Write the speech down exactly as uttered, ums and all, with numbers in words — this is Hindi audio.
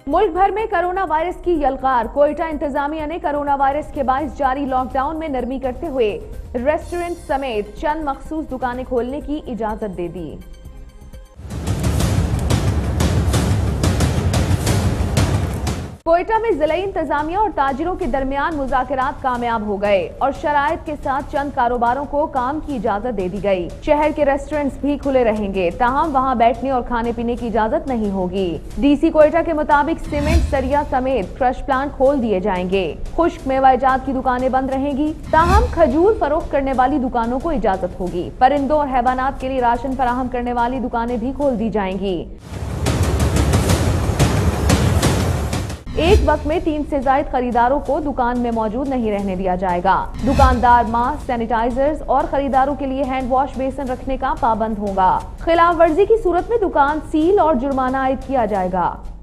मुल्क भर में कोरोना वायरस की यलगार। कोयटा इंतजामिया ने कोरोना वायरस के बायस जारी लॉकडाउन में नरमी करते हुए रेस्टोरेंट समेत चंद मखसूस दुकानें खोलने की इजाजत दे दी। कोयटा में जिला इंतजामिया और ताजिरों के दरमियान मुज़ाकरात कामयाब हो गए और शराइत के साथ चंद कारोबारों को काम की इजाजत दे दी गई। शहर के रेस्टोरेंट्स भी खुले रहेंगे, ताहम वहां बैठने और खाने पीने की इजाजत नहीं होगी। डीसी कोयटा के मुताबिक सीमेंट, सरिया समेत क्रश प्लांट खोल दिए जाएंगे। खुश्क मेवाजात की दुकानें बंद रहेंगी, ताहम खजूर फरोख्त करने वाली दुकानों को इजाजत होगी। परिंदों और हैवानात के लिए राशन फराहम करने वाली दुकानें भी खोल दी जाएंगी। एक वक्त में तीन से ज्यादा खरीदारों को दुकान में मौजूद नहीं रहने दिया जाएगा। दुकानदार मास्क, सैनिटाइजर्स और खरीदारों के लिए हैंड वॉश बेसिन रखने का पाबंद होगा। खिलाफ वर्जी की सूरत में दुकान सील और जुर्माना आयद किया जाएगा।